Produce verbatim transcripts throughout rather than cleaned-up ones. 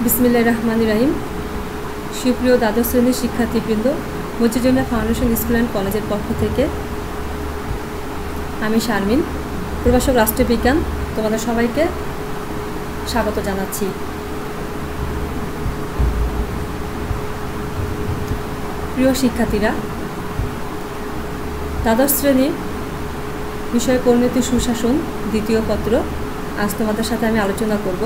বিসমিল্লাহির রহমানির রহিম। সুপ্রিয় দ্বাদশ শ্রেণীর শিক্ষার্থীবৃন্দ, মজিজুল্লাহ ফাউন্ডেশন স্কুল অ্যান্ড কলেজের পক্ষ থেকে আমি শারমিন, প্রভাষক রাষ্ট্রবিজ্ঞান, তোমাদের সবাইকে স্বাগত জানাচ্ছি। প্রিয় শিক্ষার্থীরা, দ্বাদশ শ্রেণীর বিষয় পরিণতি সুশাসন দ্বিতীয় পত্র আজ তোমাদের সাথে আমি আলোচনা করব।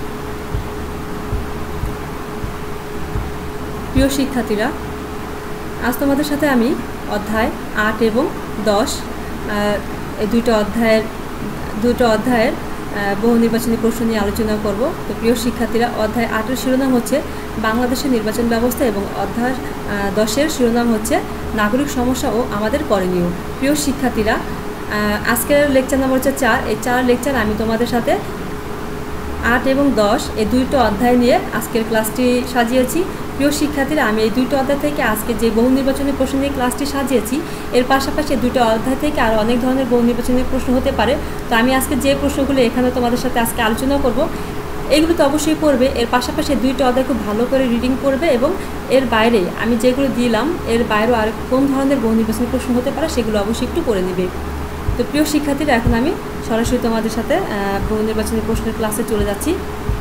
প্রিয় শিক্ষার্থীরা, আজ তোমাদের সাথে আমি অধ্যায় আট এবং দশ এই দুইটা অধ্যায়ের দুটো অধ্যায়ের বহু নির্বাচনী প্রশ্ন নিয়ে আলোচনা করব। তো প্রিয় শিক্ষার্থীরা, অধ্যায় আটের শিরোনাম হচ্ছে বাংলাদেশের নির্বাচন ব্যবস্থা এবং অধ্যায় দশের শিরোনাম হচ্ছে নাগরিক সমস্যা ও আমাদের করণীয়। প্রিয় শিক্ষার্থীরা, আজকের লেকচার নাম্বার হচ্ছে চার। এই চার লেকচার আমি তোমাদের সাথে আট এবং দশ এই দুইটো অধ্যায় নিয়ে আজকের ক্লাসটি সাজিয়েছি। প্রিয় শিক্ষার্থীরা, আমি এই দুইটো অধ্যায় থেকে আজকে যে বহু নির্বাচনী প্রশ্ন নিয়ে ক্লাসটি সাজিয়েছি, এর পাশাপাশি এই দুটো অধ্যায় থেকে আরও অনেক ধরনের বহু নির্বাচনী প্রশ্ন হতে পারে। তো আমি আজকে যে প্রশ্নগুলো এখানে তোমাদের সাথে আজকে আলোচনা করব, এগুলো তো অবশ্যই পড়বে। এর পাশাপাশি দুইটো অধ্যায় খুব ভালো করে রিডিং করবে এবং এর বাইরে আমি যেগুলো দিলাম এর বাইরেও আর কোন ধরনের বহু নির্বাচনী প্রশ্ন হতে পারে সেগুলো অবশ্যই একটু পড়ে নেবে। তো প্রিয় শিক্ষার্থীরা, এখন আমি সরাসরি তোমাদের সাথে বহু নির্বাচনী প্রশ্নের ক্লাসে চলে যাচ্ছি।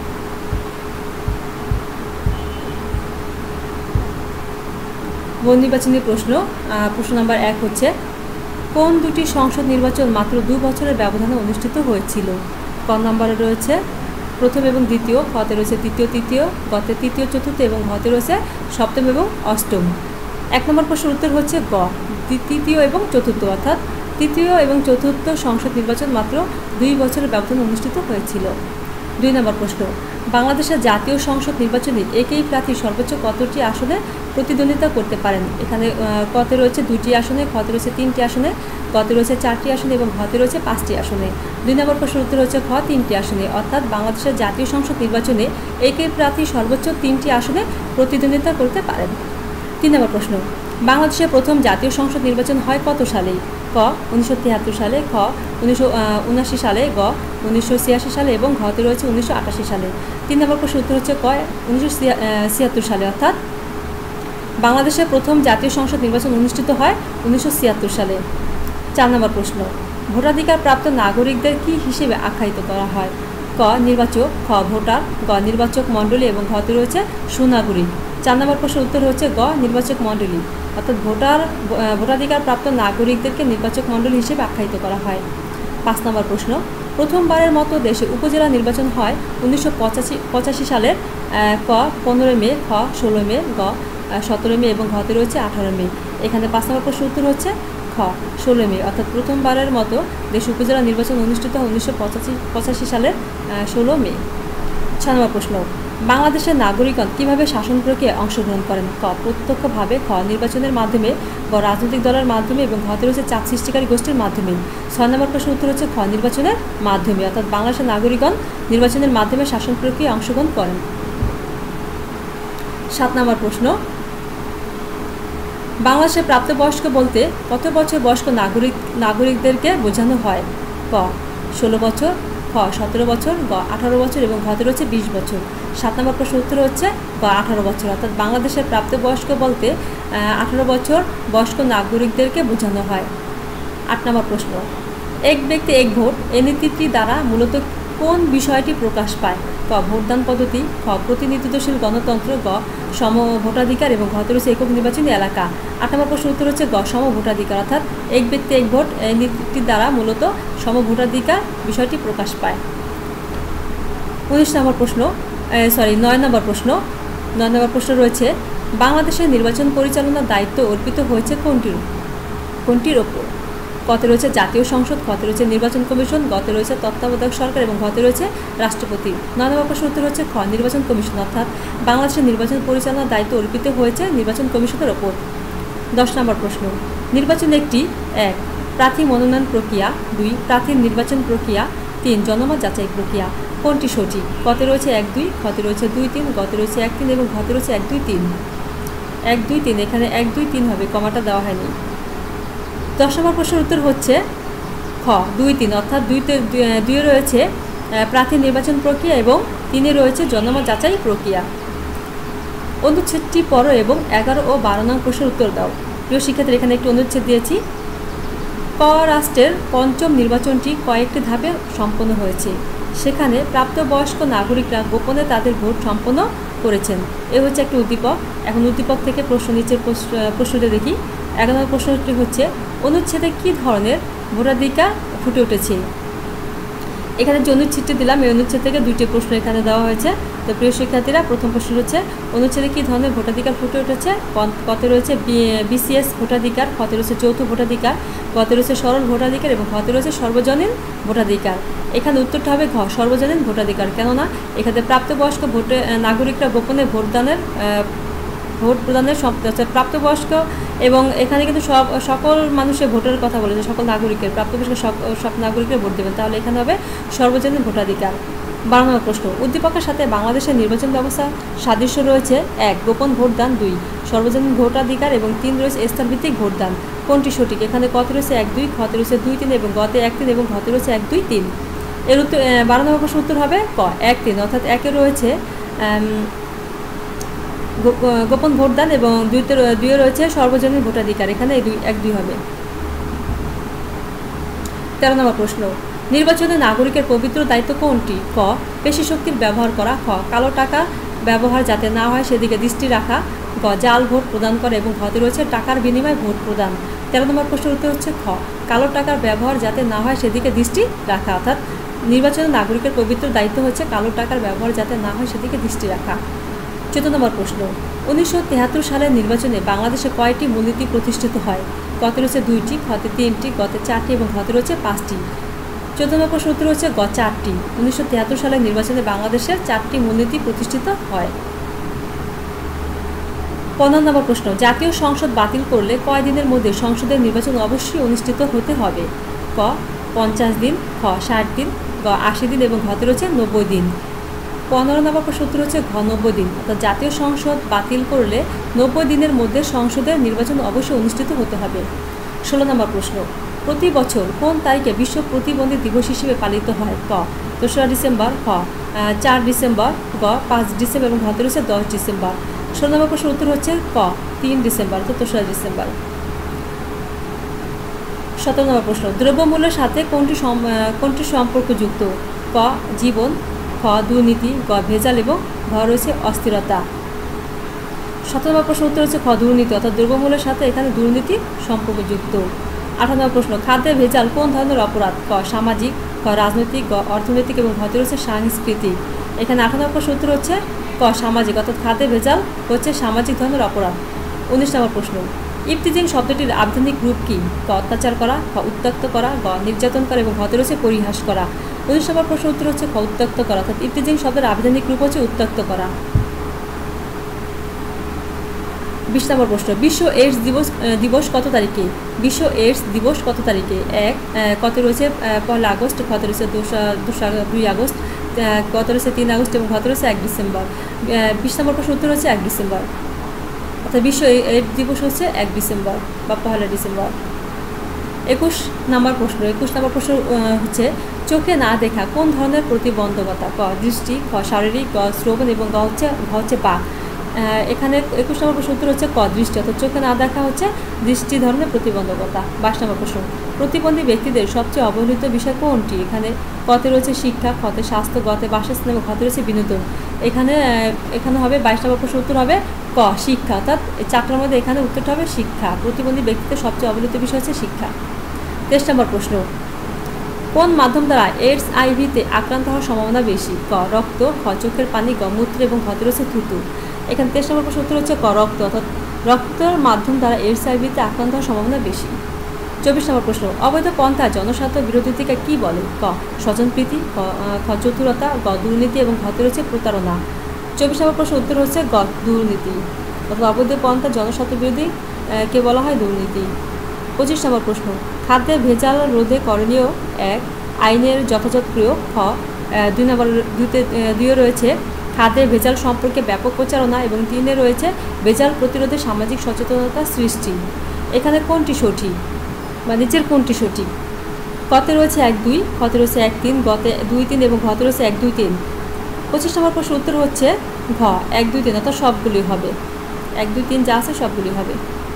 বহু নির্বাচনী প্রশ্ন প্রশ্ন নাম্বার এক হচ্ছে, কোন দুটি সংসদ নির্বাচন মাত্র দু বছরের ব্যবধানে অনুষ্ঠিত হয়েছিল? ক নম্বরে রয়েছে প্রথম এবং দ্বিতীয়, খতে রয়েছে তৃতীয় তৃতীয়, গতে তৃতীয় চতুর্থ এবং ঘতে রয়েছে সপ্তম এবং অষ্টম। এক নম্বর প্রশ্নের উত্তর হচ্ছে গ, তৃতীয় এবং চতুর্থ, অর্থাৎ তৃতীয় এবং চতুর্থ সংসদ নির্বাচন মাত্র দুই বছরের ব্যবধানে অনুষ্ঠিত হয়েছিল। দুই নম্বর প্রশ্ন, বাংলাদেশের জাতীয় সংসদ নির্বাচনে একই প্রার্থী সর্বোচ্চ কতটি আসনে প্রতিদ্বন্দ্বিতা করতে পারেন? এখানে কতে রয়েছে দুটি আসনে, খতে রয়েছে তিনটি আসনে, গতে রয়েছে চারটি আসনে এবং ঘতে রয়েছে পাঁচটি আসনে। দুই নম্বর প্রশ্নের উত্তর হচ্ছে খ, তিনটি আসনে, অর্থাৎ বাংলাদেশের জাতীয় সংসদ নির্বাচনে একই প্রার্থী সর্বোচ্চ তিনটি আসনে প্রতিদ্বন্দ্বিতা করতে পারেন। তিন নম্বর প্রশ্ন, বাংলাদেশের প্রথম জাতীয় সংসদ নির্বাচন হয় কত সালে? ক উনিশশো তিয়াত্তর সালে, খ উনিশশো উনাশি সালে, গ উনিশশো ছিয়াশি সালে এবং ঘতে রয়েছে উনিশশো আটাশি সালে। তিন নম্বর প্রশ্নের উত্তর হচ্ছে ক, উনিশশো ছিয়াত্তর সালে, অর্থাৎ বাংলাদেশের প্রথম জাতীয় সংসদ নির্বাচন অনুষ্ঠিত হয় উনিশশো ছিয়াত্তর সালে। চার নম্বর প্রশ্ন, ভোটাধিকার প্রাপ্ত নাগরিকদের কী হিসেবে আখ্যায়িত করা হয়? ক নির্বাচক, খ ভোটার, গ নির্বাচক মণ্ডলী এবং ঘতে রয়েছে সুনাগরিক। চার নম্বর প্রশ্নের উত্তর হচ্ছে গ নির্বাচক মণ্ডলী, অর্থাৎ ভোটার ভোটাধিকার প্রাপ্ত নাগরিকদেরকে নির্বাচক মণ্ডলী হিসেবে আখ্যায়িত করা হয়। পাঁচ নম্বর প্রশ্ন, প্রথমবারের মতো দেশে উপজেলা নির্বাচন হয় উনিশশো পঁচাশি পঁচাশি সালের ক পনেরোই মে, খ ষোলো মে, গ সতেরো মে এবং ঘতে রয়েছে আঠারো মে। এখানে পাঁচ নম্বর প্রশ্নের উত্তর হচ্ছে খ ষোলো মে, অর্থাৎ প্রথমবারের মতো দেশে উপজেলা নির্বাচন অনুষ্ঠিত হয় উনিশশো পঁচাশি পঁচাশি সালের ষোলো মে। ছয় নম্বর প্রশ্ন, বাংলাদেশের নাগরিকগণ কীভাবে শাসন প্রক্রিয়ায় অংশগ্রহণ করেন? ক প্রত্যক্ষভাবে, খ নির্বাচনের মাধ্যমে, গ রাজনৈতিক দলের মাধ্যমে এবং ঘতে রয়েছে চাপ সৃষ্টিকারী গোষ্ঠীর মাধ্যমে। ছয় নম্বর প্রশ্নের উত্তর হচ্ছে খ নির্বাচনের মাধ্যমে, অর্থাৎ বাংলাদেশের নাগরিকগণ নির্বাচনের মাধ্যমে শাসন প্রক্রিয়ায় অংশগ্রহণ করেন। সাত নম্বর প্রশ্ন, বাংলাদেশের প্রাপ্তবয়স্ক বলতে কত বছর বয়স্ক নাগরিক নাগরিকদেরকে বোঝানো হয়? ক ষোলো বছর, খ সতেরো বছর, গ আঠারো বছর এবং ঘতে রয়েছে বিশ বছর। সাত নম্বর প্রশ্নের উত্তর হচ্ছে গ আঠারো বছর, অর্থাৎ বাংলাদেশের প্রাপ্তবয়স্ক বলতে আঠারো বছর বয়স্ক নাগরিকদেরকে বোঝানো হয়। আট নম্বর প্রশ্ন, এক ব্যক্তি এক ভোট এই নীতিটি দ্বারা মূলত কোন বিষয়টি প্রকাশ পায়? ক ভোটদান পদ্ধতি, খ প্রতিনিধিত্বশীল গণতন্ত্র, গ সম ভোটাধিকার এবং ঘতে রয়েছে একক নির্বাচনী এলাকা। আট নম্বর প্রশ্নের উত্তর হচ্ছে গ সম ভোটাধিকার, অর্থাৎ এক ব্যক্তি এক ভোট এই নীতিটির দ্বারা মূলত সম ভোটাধিকার বিষয়টি প্রকাশ পায়। উনিশ নম্বর প্রশ্ন সরি নয় নম্বর প্রশ্ন নয় নম্বর প্রশ্ন রয়েছে, বাংলাদেশের নির্বাচন পরিচালনার দায়িত্ব অর্পিত হয়েছে কোনটির কোনটির ওপর? কতে রয়েছে জাতীয় সংসদ, খতে রয়েছে নির্বাচন কমিশন, গতে রয়েছে তত্ত্বাবধায়ক সরকার এবং ঘতে রয়েছে রাষ্ট্রপতি। নয় নম্বর প্রশ্নের উত্তর হচ্ছে খ নির্বাচন কমিশন, অর্থাৎ বাংলাদেশের নির্বাচন পরিচালনার দায়িত্ব অর্পিত হয়েছে নির্বাচন কমিশনের ওপর। দশ নম্বর প্রশ্ন, নির্বাচন একটি এক প্রার্থী মনোনয়ন প্রক্রিয়া, দুই প্রার্থীর নির্বাচন প্রক্রিয়া, তিন জনমত যাচাই প্রক্রিয়া। কোনটি সঠিক? কতে রয়েছে এক দুই, খতে রয়েছে দুই তিন, গতে রয়েছে এক তিন এবং ঘতে রয়েছে এক দুই তিন। এক দুই তিন, এখানে এক দুই তিন হবে, কমাটা দেওয়া হয়নি। দশ নম্বর প্রশ্নের উত্তর হচ্ছে খ দুই তিন, অর্থাৎ দুইতে দুইয়ে রয়েছে প্রার্থী নির্বাচন প্রক্রিয়া এবং তিনে রয়েছে জনমত যাচাই প্রক্রিয়া। অনুচ্ছেদটি পড়ো এবং এগারো ও বারো নং প্রশ্নের উত্তর দাও। প্রিয় শিক্ষার্থীরা, এখানে একটি অনুচ্ছেদ দিয়েছি। ক রাষ্ট্রের পঞ্চম নির্বাচনটি কয়েকটি ধাপে সম্পন্ন হয়েছে, সেখানে প্রাপ্তবয়স্ক নাগরিকরা গোপনে তাদের ভোট সম্পন্ন করেছেন। এ হচ্ছে একটি উদ্দীপক। এখন উদ্দীপক থেকে প্রশ্ন নিচের প্রশ্নটি দেখি। এক নম্বর প্রশ্নটি হচ্ছে, অনুচ্ছেদে কী ধরনের ভোটাধিকার ফুটে উঠেছে? এখানে যে অনুচ্ছেদটি দিলাম, এই অনুচ্ছেদ থেকে দুইটি প্রশ্ন এখানে দেওয়া হয়েছে। তো প্রিয় শিক্ষার্থীরা, প্রথম প্রশ্ন হচ্ছে, অনুচ্ছেদে কী ধরনের ভোটাধিকার ফুটে উঠেছে? কতে রয়েছে বিসিএস ভোটাধিকার, কতে রয়েছে যৌথ ভোটাধিকার, কতে রয়েছে সরল ভোটাধিকার এবং কতে রয়েছে সর্বজনীন ভোটাধিকার। এখানে উত্তরটা হবে ঘ, সর্বজনীন ভোটাধিকার। কেননা এখানে প্রাপ্তবয়স্ক ভোটে নাগরিকরা গোপনে ভোটদানের ভোট প্রদানের প্রাপ্তবয়স্ক, এবং এখানে কিন্তু সব সকল মানুষের ভোটের কথা বলেছে, সকল নাগরিকের, প্রাপ্তবয়স্ক সব নাগরিকের ভোট দেবেন, তাহলে এখানে হবে সর্বজনীন ভোটাধিকার। বারো নম্বর প্রশ্ন, উদ্দীপকের সাথে বাংলাদেশের নির্বাচন ব্যবস্থা সাদৃশ্য রয়েছে। এক, গোপন ভোটদান, দুই সর্বজনীন ভোটাধিকার এবং তিন রয়েছে স্থলভিত্তিক ভোটদান। কোনটি সঠিক? এখানে কতে রয়েছে এক দুই, খতে রয়েছে দুই তিন এবং গতে এক তিন এবং ঘতে রয়েছে এক দুই তিন। এর উত্তর বারো নম্বর প্রশ্ন উত্তর হবে ক, এক তিন, অর্থাৎ একে রয়েছে গোপন ভোটদান এবং দুইতে দুইয়ে রয়েছে সর্বজনীন ভোটাধিকার, এখানে দুই এক দুই হবে। তেরো নম্বর প্রশ্ন, নির্বাচনে নাগরিকের পবিত্র দায়িত্ব কোনটি? ক, পেশি শক্তির ব্যবহার করা, খ, কালো টাকা ব্যবহার যাতে না হয় সেদিকে দৃষ্টি রাখা, গ, জাল ভোট প্রদান করা এবং ঘতে রয়েছে টাকার বিনিময়ে ভোট প্রদান। তেরো নম্বর প্রশ্নের উত্তর হচ্ছে খ, কালো টাকার ব্যবহার যাতে না হয় সেদিকে দৃষ্টি রাখা, অর্থাৎ নির্বাচনে নাগরিকের পবিত্র দায়িত্ব হচ্ছে কালো টাকার ব্যবহার যাতে না হয় সেদিকে দৃষ্টি রাখা। চোদ্দ নম্বর প্রশ্ন, উনিশশো তিয়াত্তর সালের নির্বাচনে বাংলাদেশে কয়টি মূলনীতি প্রতিষ্ঠিত হয়? কতে রয়েছে দুইটি, খতে তিনটি, গতে চারটি এবং ঘতে রয়েছে পাঁচটি। চোদ্দ নম্বর প্রশ্ন উত্তর হচ্ছে গ, চারটি। উনিশশো তিয়াত্তর সালের নির্বাচনে বাংলাদেশের চারটি মূলনীতি প্রতিষ্ঠিত হয়। পনেরো নম্বর প্রশ্ন, জাতীয় সংসদ বাতিল করলে কয় দিনের মধ্যে সংসদের নির্বাচন অবশ্যই অনুষ্ঠিত হতে হবে? ক, পঞ্চাশ দিন, খ, ষাট দিন, গ, আশি দিন এবং ঘতে রয়েছে নব্বই দিন। পনেরো নম্বর প্রশ্ন উত্তর হচ্ছে ঘ, নব্বই দিন, অর্থাৎ জাতীয় সংসদ বাতিল করলে নব্বই দিনের মধ্যে সংসদের নির্বাচন অবশ্যই অনুষ্ঠিত হতে হবে। ষোলো নম্বর প্রশ্ন, প্রতি বছর কোন তারিখে বিশ্ব প্রতিবন্ধী দিবস হিসেবে পালিত হয়? ক, দোসরা ডিসেম্বর, খ, চার ডিসেম্বর, গ, পাঁচ ডিসেম্বর এবং ঘতে রয়েছে দশ ডিসেম্বর। ষোলো নম্বর প্রশ্ন উত্তর হচ্ছে ক, তিন ডিসেম্বর, তো দোসরা ডিসেম্বর। সতেরো নম্বর প্রশ্ন, দ্রব্যমূল্যের সাথে কোনটি কোনটি সম্পর্কযুক্ত? ক, জীবন, খ, দুর্নীতি, গ, ভেজাল এবং ঘ রয়েছে অস্থিরতা। সতেরো নম্বর প্রশ্ন উত্তর হচ্ছে খ, দুর্নীতি, অর্থাৎ দ্রব্যমূল্যের সাথে এখানে দুর্নীতি সম্পর্কযুক্ত। আঠারো নম্বর প্রশ্ন, খাদ্যে ভেজাল কোন ধরনের অপরাধ? ক, সামাজিক, খ, রাজনৈতিক, গ, অর্থনৈতিক এবং ঘতে রয়েছে সাংস্কৃতিক। এখানে আঠারো নম্বর প্রশ্ন উত্তর হচ্ছে ক, সামাজিক, অর্থাৎ খাদ্যে ভেজাল হচ্ছে সামাজিক ধরনের অপরাধ। উনিশ নম্বর প্রশ্ন, ইফতিজিং শব্দটির আধুনিক রূপ কি? ক, অত্যাচার করা, খ, উত্ত্যক্ত করা, গ, নির্যাতন করা এবং ঘতে রয়েছে পরিহাস করা। উনিশ নম্বর প্রশ্ন উত্তর হচ্ছে খ, উত্ত্যক্ত করা, অর্থাৎ ইফতিজিং শব্দের আধুনিক রূপ হচ্ছে উত্ত্যক্ত করা। বিশ নম্বর প্রশ্ন, বিশ্ব এইডস দিবস দিবস কত তারিখে? বিশ্ব এইডস দিবস কত তারিখে? এক, কত রয়েছে পয়লা আগস্ট, কত রয়েছে দোসরা দোসরা দুই আগস্ট, কত রয়েছে তিন আগস্ট এবং কত রয়েছে এক ডিসেম্বর। বিশ নম্বর প্রশ্ন উত্তর হচ্ছে এক ডিসেম্বর, অর্থাৎ বিশ্ব এইডস দিবস হচ্ছে এক ডিসেম্বর বা পয়লা ডিসেম্বর। একুশ নম্বর প্রশ্ন, একুশ নম্বর প্রশ্ন হচ্ছে চোখে না দেখা কোন ধরনের প্রতিবন্ধকতা? ক, দৃষ্টি, খ, শারীরিক, গ, শ্রবণ এবং গ হচ্ছে ঘ হচ্ছে বাক। এখানে একুশ নম্বর প্রশ্ন উত্তর হচ্ছে ক, দৃষ্টি, অর্থাৎ চোখে না দেখা হচ্ছে দৃষ্টি ধরনের প্রতিবন্ধকতা। বাইশ নম্বর প্রশ্ন, প্রতিবন্ধী ব্যক্তিদের সবচেয়ে অবহেলিত বিষয় কোনটি? এখানে কতে রয়েছে শিক্ষা, খতে স্বাস্থ্য, গতে বাসস্থান এবং ঘতে রয়েছে বিনোদন। এখানে এখানে হবে বাইশ নম্বর প্রশ্ন উত্তর হবে ক, শিক্ষা, অর্থাৎ চারটার মধ্যে এখানে উত্তরটা হবে শিক্ষা। প্রতিবন্ধী ব্যক্তিদের সবচেয়ে অবহেলিত বিষয় হচ্ছে শিক্ষা। তেইশ নম্বর প্রশ্ন, কোন মাধ্যম দ্বারা এইডস আইভিতে আক্রান্ত হওয়ার সম্ভাবনা বেশি? ক, রক্ত, খ, চোখের পানি, গ, মূত্র এবং ঘতে রয়েছে থুতু। এখানে তেইশ নম্বর প্রশ্ন উত্তর হচ্ছে ক, রক্ত, অর্থাৎ রক্তের মাধ্যম দ্বারা এইডস আইভিতে আক্রান্ত হওয়ার সম্ভাবনা বেশি। চব্বিশ নম্বর প্রশ্ন, অবৈধ পন্থা জনস্বার্থ বিরোধিতাকে কী বলে? ক, স্বজনপ্রীতি, খ, চতুরতা, গ, দুর্নীতি এবং ঘতে রয়েছে প্রতারণা। চব্বিশ নম্বর প্রশ্ন উত্তর হচ্ছে গ, দুর্নীতি, অর্থাৎ অবৈধ পন্থা জনস্বার্থ বিরোধী কে বলা হয় দুর্নীতি। পঁচিশ নম্বর প্রশ্ন, খাদ্যে ভেজাল রোধে করণীয় এক, আইনের যথাযথ প্রয়োগ, খ, দুই নম্বর দুইতে দুইয়ে রয়েছে খাদ্যে ভেজাল সম্পর্কে ব্যাপক প্রচারণা এবং তিনে রয়েছে ভেজাল প্রতিরোধে সামাজিক সচেতনতা সৃষ্টি। এখানে কোনটি সঠিক বা নিচের কোনটি সঠিক? কতে রয়েছে এক দুই, খতে রয়েছে এক তিন, গতে দুই তিন এবং ঘতে রয়েছে এক দুই তিন। পঁচিশ নম্বর প্রশ্ন উত্তর হচ্ছে ঘ এক দুই তিন, অর্থাৎ সবগুলি হবে, এক দুই তিন যা আছে সবগুলি হবে।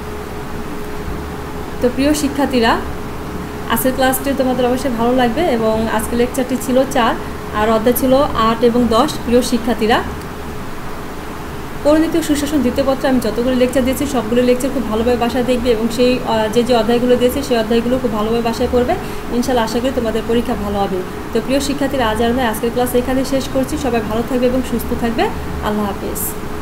তো প্রিয় শিক্ষার্থীরা, আজকের ক্লাসটি তোমাদের অবশ্যই ভালো লাগবে এবং আজকের লেকচারটি ছিল চার আর অধ্যায় ছিল আট এবং দশ। প্রিয় শিক্ষার্থীরা, পরিণীতি ও সুশাসন দ্বিতীয় পত্রে আমি যতগুলো লেকচার দিয়েছি সবগুলো লেকচার খুব ভালোভাবে বাসায় দেখবে এবং সেই যে যে অধ্যায়গুলো দিয়েছি সেই অধ্যায়গুলো খুব ভালোভাবে বাসায় পড়বে। ইনশাআল্লাহ আশা করি তোমাদের পরীক্ষা ভালো হবে। তো প্রিয় শিক্ষার্থীরা, আজ আর নয়, আজকের ক্লাস এখানে শেষ করছি। সবাই ভালো থাকবে এবং সুস্থ থাকবে। আল্লাহ হাফেজ।